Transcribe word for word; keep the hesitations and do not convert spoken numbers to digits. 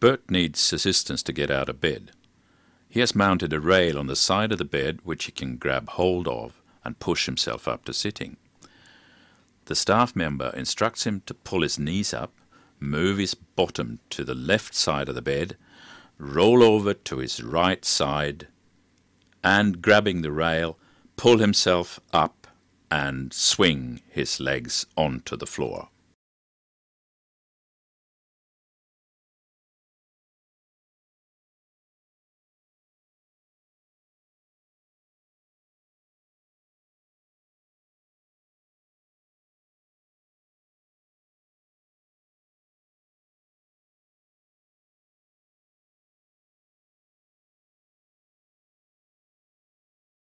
Bert needs assistance to get out of bed. He has mounted a rail on the side of the bed which he can grab hold of and push himself up to sitting. The staff member instructs him to pull his knees up, move his bottom to the left side of the bed, roll over to his right side, and grabbing the rail, pull himself up and swing his legs onto the floor.